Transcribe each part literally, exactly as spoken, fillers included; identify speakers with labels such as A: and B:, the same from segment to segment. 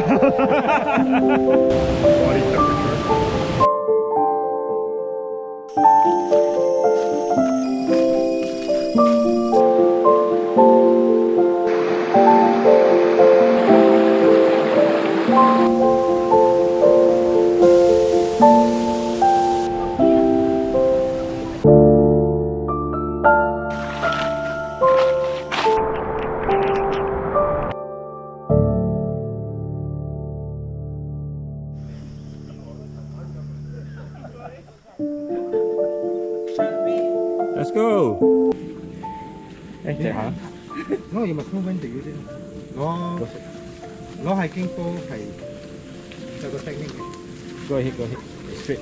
A: Let's go. Eh, chạy hả?
B: Nó要咪 move 緊地嘅啫。攞攞 hiking 波係有個 technique 嘅。
A: Go ahead, go ahead. Straight.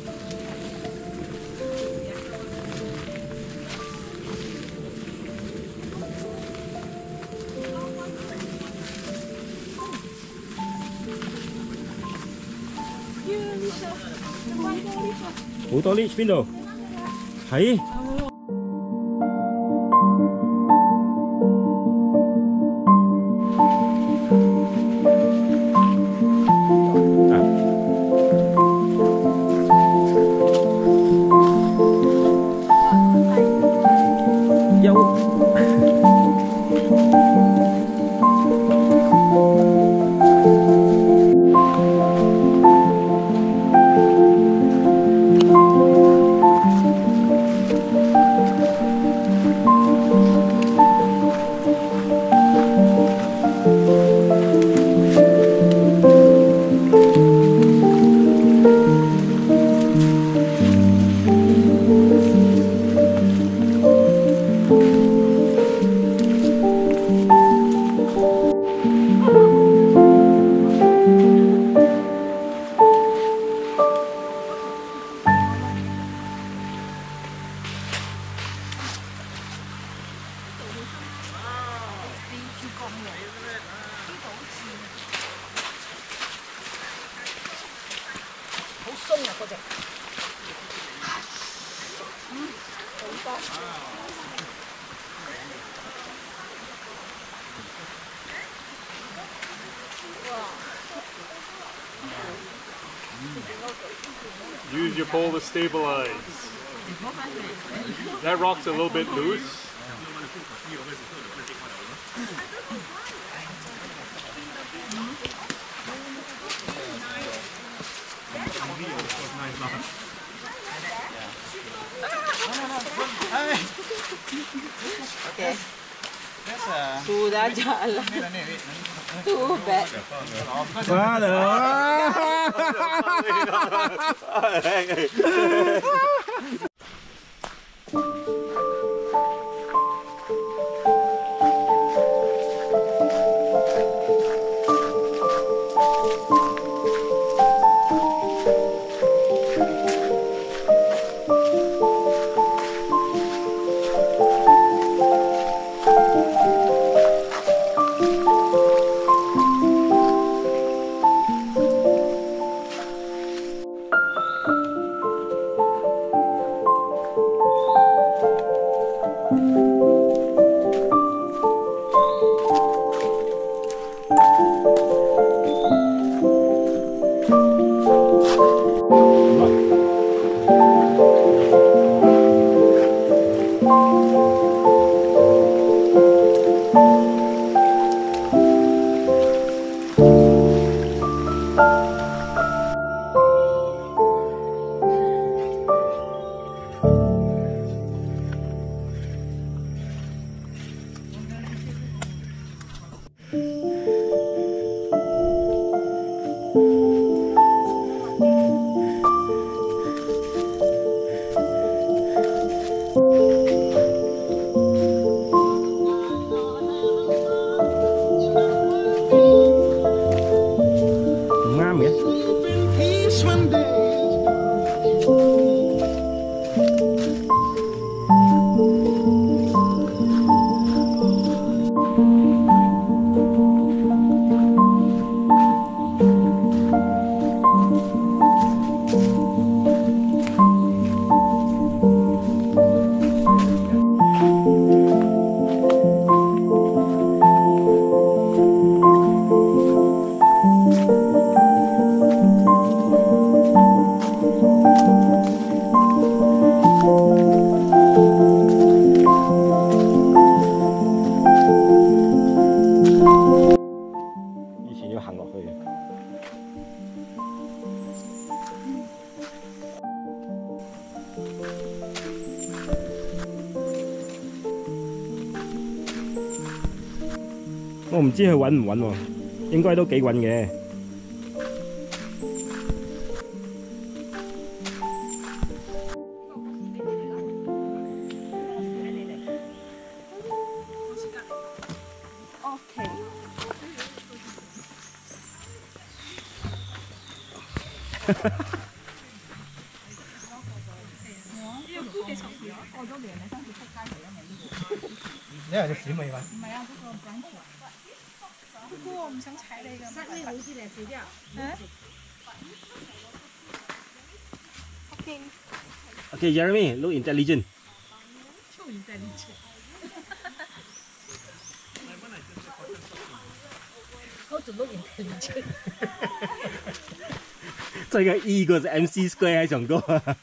A: Hủ tô leech邊度？係。
C: Use your pole to stabilize. That rock's a little bit loose.
D: Okay. Sudah jalan. Too bad.
A: 行落去嘅。我唔知佢穩唔穩喎，應該都幾穩嘅。
B: 因為隻小尾嘛。
E: 唔係啊，嗰個板條。姑姑，我唔想踩你㗎。塞呢好啲嚟少啲啊。OK。
A: Okay, Jeremy, look intelligent.
E: 超 intelligent。How to look intelligent？
A: 这个 E 個是 M C square 喺上高。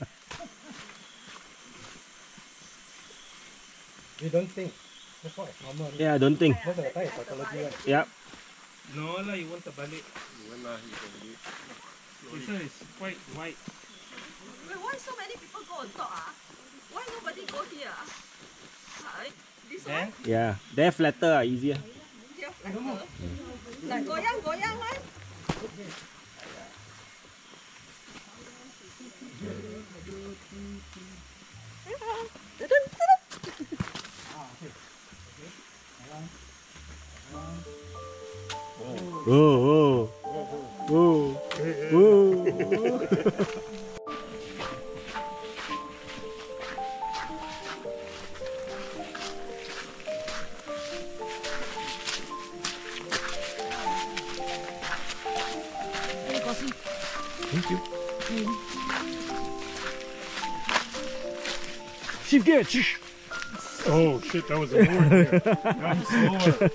B: You don't think? That's why normal.
A: Yeah, I don't think.
B: Most of the time it's psychology one.
A: Yep.
F: No lah, you want terbalik. This one is quite wide.
D: Wait, why so many people go on top? Ah? Why nobody go here? Ah? This one?
A: Yeah, there flatter, easier.
D: Here flatter. Like goyang-goyang right?
A: Oh, oh, oh, oh. Thank you. Shift gear.
C: Oh shit, that was a board there. I'm slower.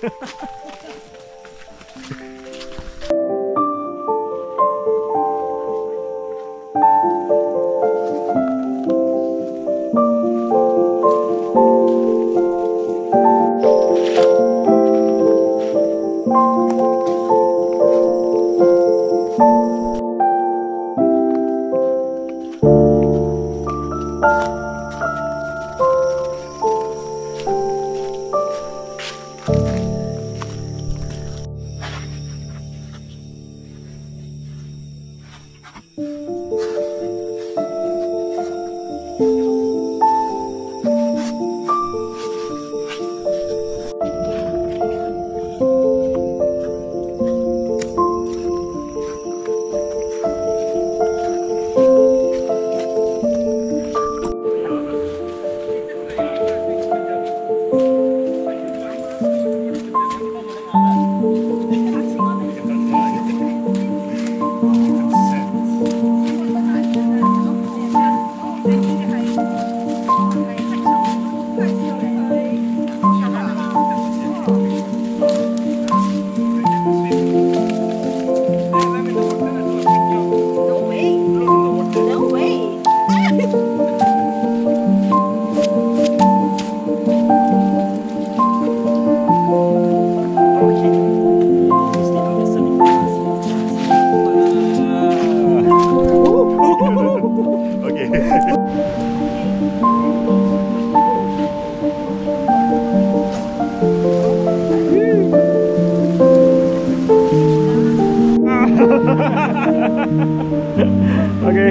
A: Okay.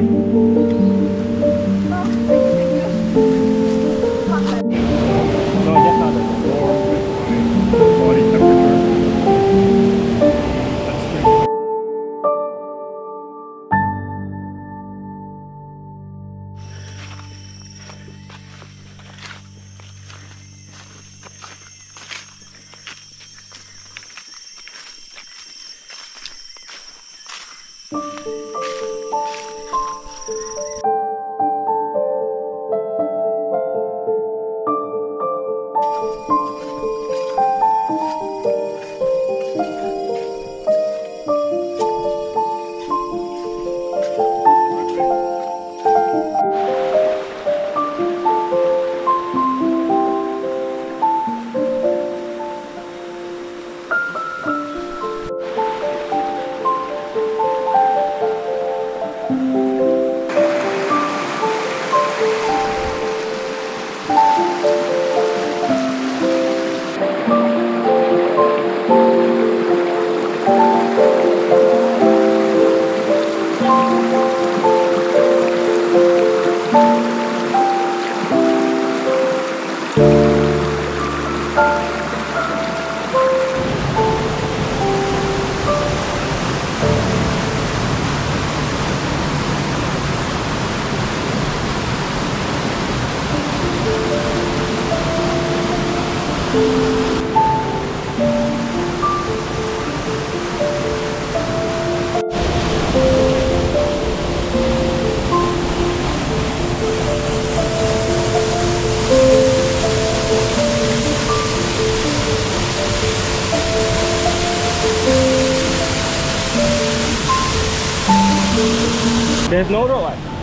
A: No, just not that.
C: Body temperature. That's true.
A: There's no road. What?